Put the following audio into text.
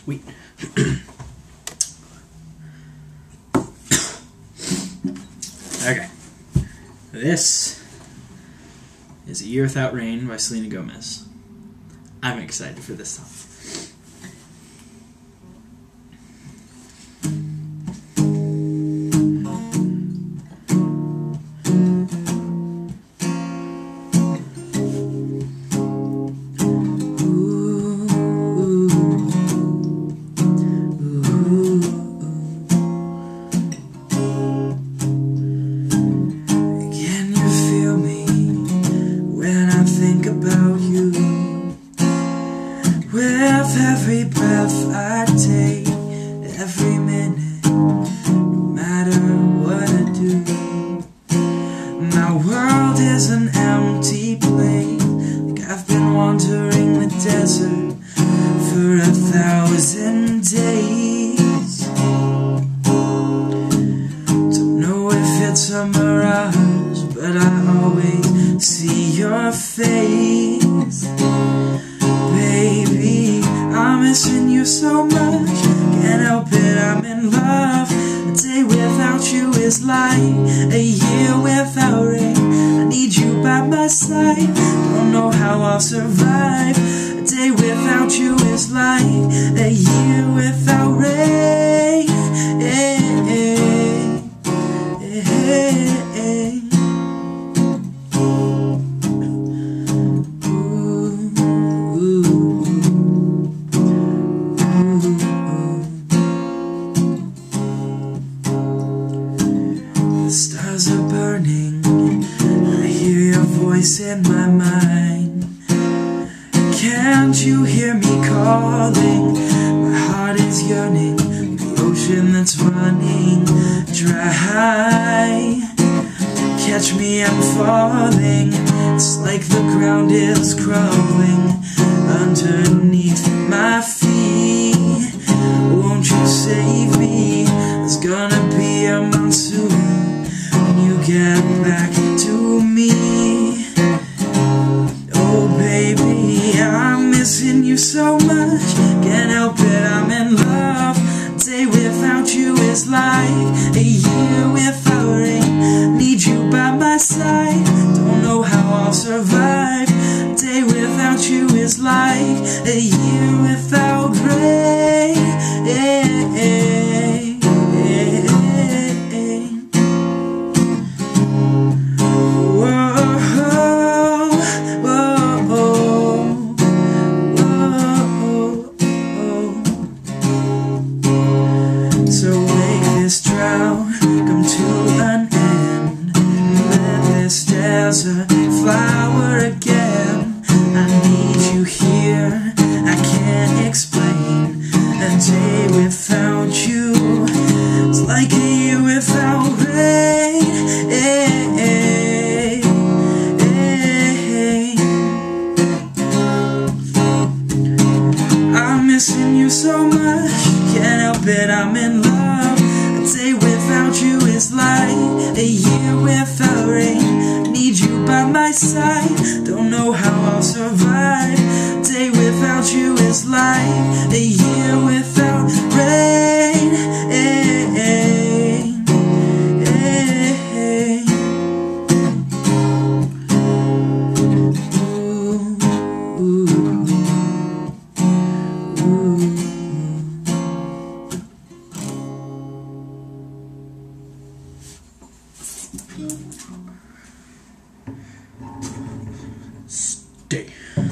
Sweet. Okay. This is A Year Without Rain by Selena Gomez. I'm excited for this song. Think about you with every breath I take, every minute, no matter what I do. My world is an empty place, like I've been wandering the desert for 1,000 days. Don't know if it's a mirage, but I always see your face. Baby, I'm missing you so much, can't help it, I'm in love. A day without you is like a year without rain. I need you by my side, don't know how I'll survive. A day without you is like a year without rain. The stars are burning, I hear your voice in my mind. Can't you hear me calling? My heart is yearning, the ocean that's running dry. Catch me, I'm falling, it's like the ground is crumbling underneath my feet. Won't you save me? There's gonna be a monsoon when you get back to me. Oh baby, I'm missing you so much, can't help it, I'm in love. A day without you is like a year without rain. Need you by my side, don't know how I'll survive. A day without you is like a year without rain. So make this drought come to an end, let this desert flower again. I need you here, I can't explain. A day without you, it's like a year without rain. I'm missing you so much, can't help it, I'm in love. A day without you is like a year without rain. Need you by my side, don't know how I'll survive. A day without you is like a year without rain. Stay.